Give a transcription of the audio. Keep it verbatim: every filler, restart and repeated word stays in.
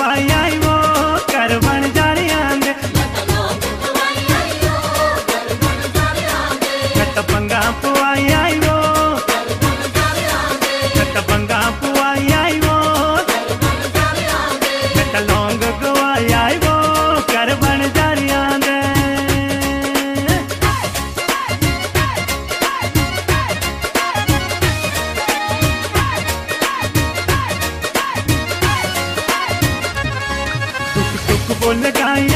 पुआई आई वो कर बन जारियां दे कट पंगा पुआई आई वो कट पंगा पुआई आई वो कट लौंग गवाई आई वो कर बन जारियां दे बोल गाई